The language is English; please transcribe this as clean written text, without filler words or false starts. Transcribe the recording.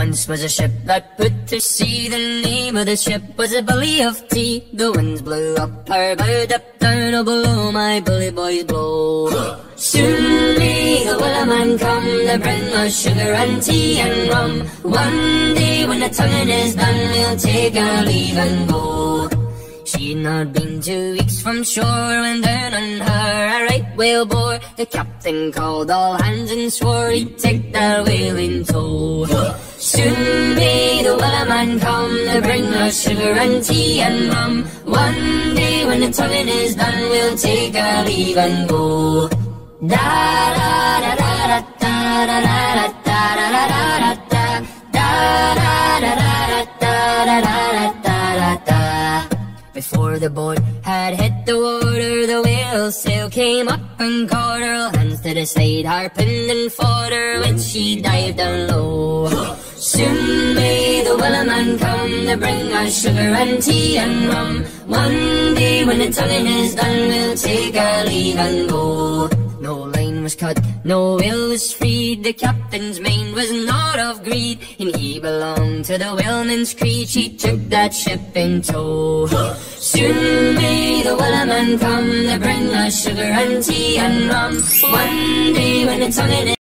once was a ship that put to sea. The name of the ship was a Billy of Tea. The winds blew up her bow, up down, oh below my bully boys blow. Soon may the Wellerman come to bring us sugar and tea and rum. One day when the tonguing is done, we'll take our leave and go. She'd not been 2 weeks from shore when down on her a right whale bore. The captain called all hands and swore he'd take that whale in tow. Soon may the Wellerman come to bring us sugar and tea and rum. One day when the tonguing is done, we'll take our leave and go. Da da da da da da da da da da da da da da da da da da. Before the boat had hit the water, the whale sail came up and caught her. All hands to the side, harping and fought her when she dived down low. Soon may the Wellerman come to bring us sugar and tea and rum. One day when the tonguing is done, we'll take our leave and go. No line was cut, no whale was freed. The captain's mind was not of greed, and he belonged to the whaleman's creed. She took that ship in tow. Soon may the Wellerman come to bring us sugar and tea and rum. One day when the tonguing